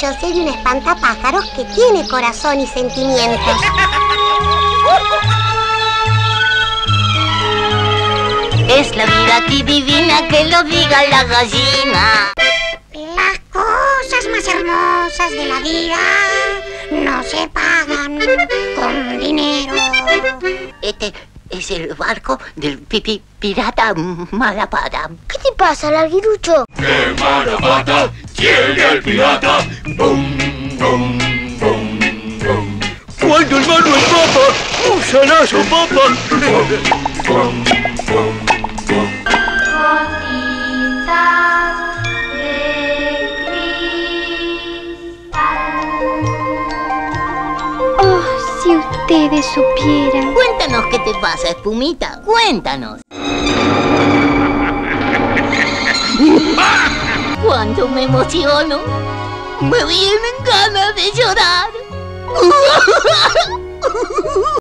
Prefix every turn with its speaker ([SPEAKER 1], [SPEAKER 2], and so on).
[SPEAKER 1] yo sé de un espantapájaros que tiene corazón y sentimientos.
[SPEAKER 2] Es la vida aquí divina, que lo diga la gallina.
[SPEAKER 1] Las cosas más hermosas de la vida no se pagan con dinero.
[SPEAKER 2] Este es el barco del pirata Malapata.
[SPEAKER 1] ¿Qué te pasa, Larguirucho?
[SPEAKER 3] ¡Qué mala pata tiene el pirata! ¡Bum, bum, bum, bum!
[SPEAKER 4] Cuando el mano es papa, úsala su papa.
[SPEAKER 3] ¡Bum, bum, bum!
[SPEAKER 5] Oh, si ustedes supieran.
[SPEAKER 2] Cuéntanos qué te pasa, Espumita. Cuéntanos. Cuando me emociono, me vienen ganas de llorar.